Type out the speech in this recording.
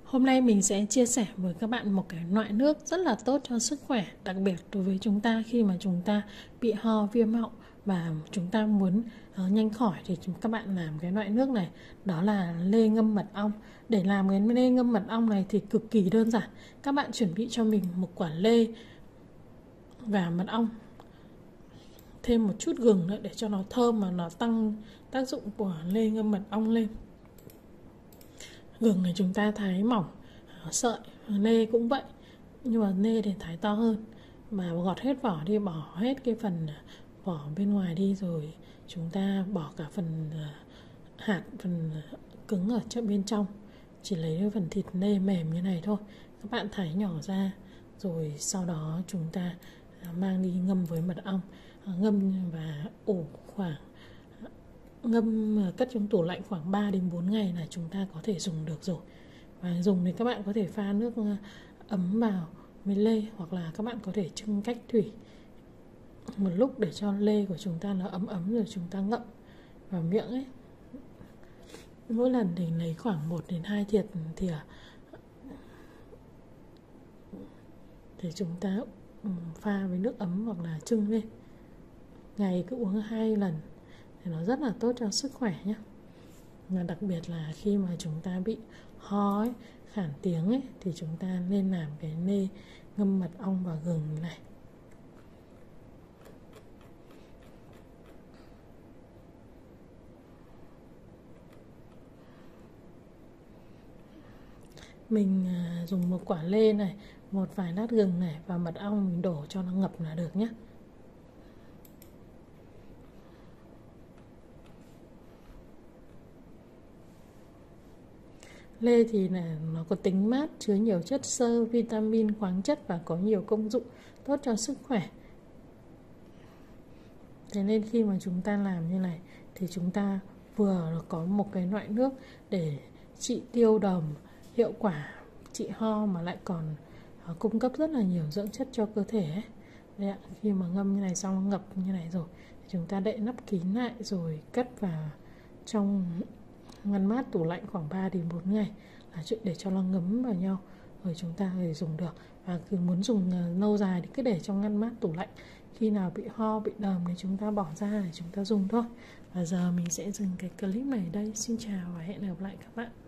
Hôm nay mình sẽ chia sẻ với các bạn một cái loại nước rất là tốt cho sức khỏe, đặc biệt đối với chúng ta khi mà chúng ta bị ho, viêm họng và chúng ta muốn nhanh khỏi thì các bạn làm cái loại nước này, đó là lê ngâm mật ong. Để làm cái lê ngâm mật ong này thì cực kỳ đơn giản. Các bạn chuẩn bị cho mình một quả lê và mật ong, thêm một chút gừng nữa để cho nó thơm mà nó tăng tác dụng của lê ngâm mật ong lên. Gừng này chúng ta thái mỏng sợi, lê cũng vậy, nhưng mà lê thì thái to hơn. Mà gọt hết vỏ đi, bỏ hết cái phần vỏ bên ngoài đi, rồi chúng ta bỏ cả phần hạt, phần cứng ở bên trong, chỉ lấy cái phần thịt lê mềm như này thôi. Các bạn thái nhỏ ra, rồi sau đó chúng ta mang đi ngâm với mật ong, ngâm và ủ khoảng cất trong tủ lạnh khoảng 3 đến 4 ngày là chúng ta có thể dùng được rồi. Và dùng thì các bạn có thể pha nước ấm vào với lê, hoặc là các bạn có thể chưng cách thủy một lúc để cho lê của chúng ta nó ấm ấm, rồi chúng ta ngậm vào miệng ấy. Mỗi lần thì lấy khoảng 1 đến 2 thìa để chúng ta pha với nước ấm hoặc là chưng lên. Ngày cứ uống 2 lần thì nó rất là tốt cho sức khỏe nhé. Và đặc biệt là khi mà chúng ta bị ho ấy, khản tiếng ấy, thì chúng ta nên làm cái lê ngâm mật ong và gừng này. Mình dùng một quả lê này, một vài lát gừng này và mật ong, mình đổ cho nó ngập là được nhé. Lê thì nó có tính mát, chứa nhiều chất xơ, vitamin, khoáng chất và có nhiều công dụng tốt cho sức khỏe. Thế nên khi mà chúng ta làm như này thì chúng ta vừa có một cái loại nước để trị tiêu đờm hiệu quả, trị ho, mà lại còn cung cấp rất là nhiều dưỡng chất cho cơ thể ấy. Đấy ạ, khi mà ngâm như này xong, ngập như này rồi, chúng ta đậy nắp kín lại rồi cất vào trong ngăn mát tủ lạnh khoảng 3 đến 4 ngày là chuyện để cho nó ngấm vào nhau, rồi chúng ta có thể dùng được. Và cứ muốn dùng lâu dài thì cứ để trong ngăn mát tủ lạnh, khi nào bị ho, bị đờm thì chúng ta bỏ ra để chúng ta dùng thôi. Và giờ mình sẽ dừng cái clip này ở đây. Xin chào và hẹn gặp lại các bạn.